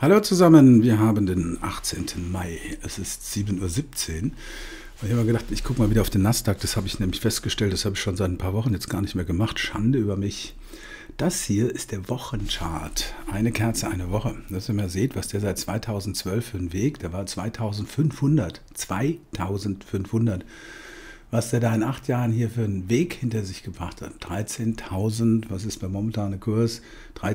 Hallo zusammen, wir haben den 18. Mai, es ist 7:17 Uhr. Und ich habe mir gedacht, ich gucke mal wieder auf den Nasdaq, das habe ich nämlich festgestellt, das habe ich schon seit ein paar Wochen jetzt gar nicht mehr gemacht, Schande über mich. Das hier ist der Wochenchart, eine Kerze, eine Woche. Dass ihr mal seht, was der seit 2012 für einen Weg, der war 2500, 2500. Was der da in 8 Jahren hier für einen Weg hinter sich gebracht hat. 13.000, was ist bei momentanem Kurs?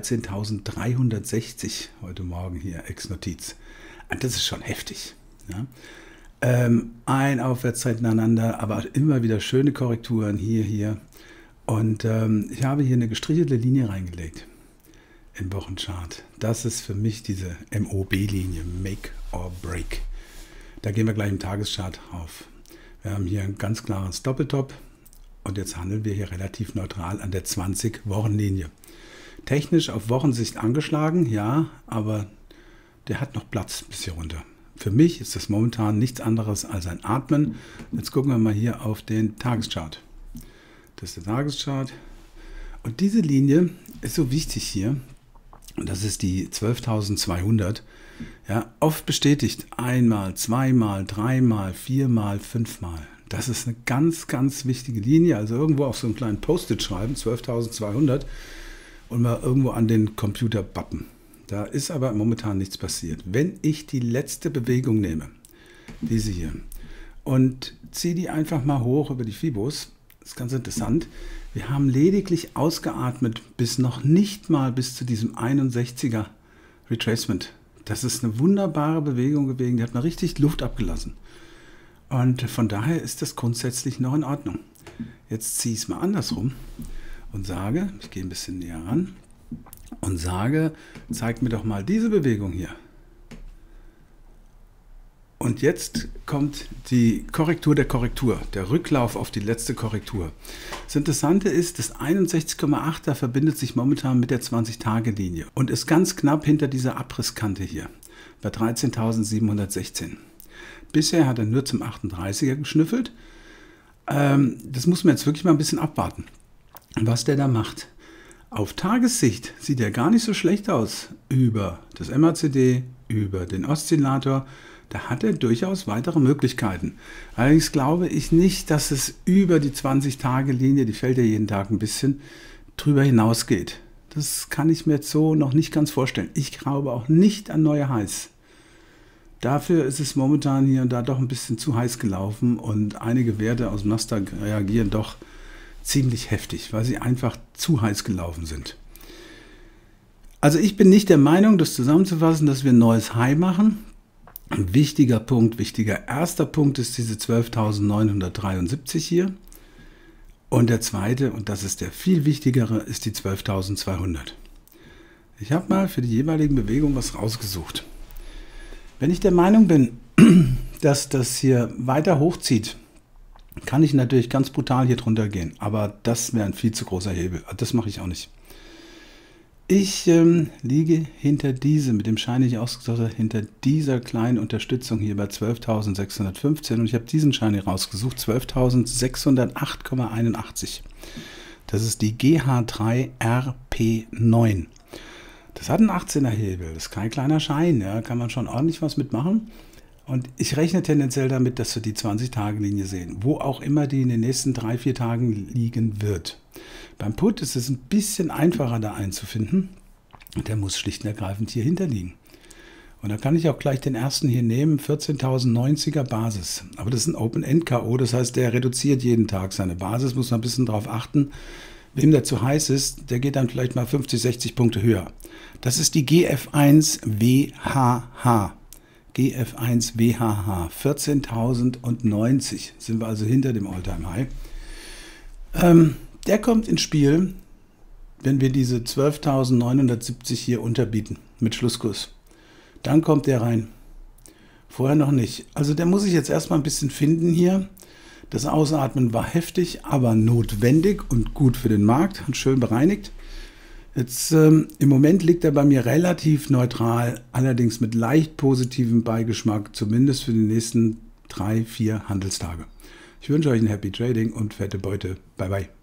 13.360 heute Morgen hier, Ex-Notiz. Das ist schon heftig. Ja? Ein Aufwärtstrend nacheinander, aber immer wieder schöne Korrekturen hier. Und ich habe hier eine gestrichelte Linie reingelegt im Wochenchart. Das ist für mich diese MOB-Linie, Make or Break. Da gehen wir gleich im Tageschart auf. Wir haben hier ein ganz klares Doppeltop und jetzt handeln wir hier relativ neutral an der 20-Wochen-Linie. Technisch auf Wochensicht angeschlagen, ja, aber der hat noch Platz bis hier runter. Für mich ist das momentan nichts anderes als ein Atmen. Jetzt gucken wir mal hier auf den Tageschart. Das ist der Tageschart. Und diese Linie ist so wichtig hier. Und das ist die 12.200. Ja, oft bestätigt. Einmal, zweimal, dreimal, viermal, fünfmal. Das ist eine ganz, ganz wichtige Linie. Also irgendwo auf so einem kleinen Post-it schreiben, 12.200 und mal irgendwo an den Computer bappen. Da ist aber momentan nichts passiert. Wenn ich die letzte Bewegung nehme, diese hier, und ziehe die einfach mal hoch über die Fibos, das ist ganz interessant. Wir haben lediglich ausgeatmet bis noch nicht mal bis zu diesem 61er Retracement. Das ist eine wunderbare Bewegung gewesen, die hat mal richtig Luft abgelassen. Und von daher ist das grundsätzlich noch in Ordnung. Jetzt ziehe ich es mal andersrum und sage, ich gehe ein bisschen näher ran und sage, zeig mir doch mal diese Bewegung hier. Und jetzt kommt die Korrektur der Korrektur, der Rücklauf auf die letzte Korrektur. Das Interessante ist, das 61,8er verbindet sich momentan mit der 20-Tage-Linie und ist ganz knapp hinter dieser Abrisskante hier, bei 13.716. Bisher hat er nur zum 38er geschnüffelt. Das muss man jetzt wirklich mal ein bisschen abwarten, was der da macht. Auf Tagessicht sieht er gar nicht so schlecht aus über das MACD, über den Oszillator. Da hat er durchaus weitere Möglichkeiten. Allerdings glaube ich nicht, dass es über die 20-Tage-Linie, die fällt ja jeden Tag ein bisschen, drüber hinausgeht. Das kann ich mir jetzt so noch nicht ganz vorstellen. Ich glaube auch nicht an neue Highs. Dafür ist es momentan hier und da doch ein bisschen zu heiß gelaufen und einige Werte aus dem Nasdaq reagieren doch ziemlich heftig, weil sie einfach zu heiß gelaufen sind. Also ich bin nicht der Meinung, das zusammenzufassen, dass wir ein neues High machen. Ein wichtiger Punkt, wichtiger erster Punkt ist diese 12.973 hier. Und der zweite, und das ist der viel wichtigere, ist die 12.200. Ich habe mal für die jeweiligen Bewegungen was rausgesucht. Wenn ich der Meinung bin, dass das hier weiter hochzieht, kann ich natürlich ganz brutal hier drunter gehen. Aber das wäre ein viel zu großer Hebel. Das mache ich auch nicht. Ich liege hinter diesem, mit dem Schein ausgesucht, hinter dieser kleinen Unterstützung hier bei 12.615 und ich habe diesen Schein hier rausgesucht, 12.608,81. Das ist die GH3RP9. Das hat einen 18er Hebel, das ist kein kleiner Schein, ja, kann man schon ordentlich was mitmachen. Und ich rechne tendenziell damit, dass wir die 20-Tage-Linie sehen, wo auch immer die in den nächsten 3-4 Tagen liegen wird. Beim Put ist es ein bisschen einfacher da einzufinden. Der muss schlicht und ergreifend hier hinterliegen. Und da kann ich auch gleich den ersten hier nehmen, 14.090er Basis. Aber das ist ein Open-End-K.O., das heißt, der reduziert jeden Tag seine Basis, muss man ein bisschen darauf achten. Wem der zu heiß ist, der geht dann vielleicht mal 50, 60 Punkte höher. Das ist die GF1WHH. GF1WHH, 14.090, sind wir also hinter dem All-Time-High. Der kommt ins Spiel, wenn wir diese 12.970 hier unterbieten mit Schlusskurs. Dann kommt der rein. Vorher noch nicht. Also der muss sich jetzt erstmal ein bisschen finden hier. Das Ausatmen war heftig, aber notwendig und gut für den Markt und schön bereinigt. Jetzt im Moment liegt er bei mir relativ neutral, allerdings mit leicht positivem Beigeschmack, zumindest für die nächsten 3-4 Handelstage. Ich wünsche euch ein Happy Trading und fette Beute. Bye bye.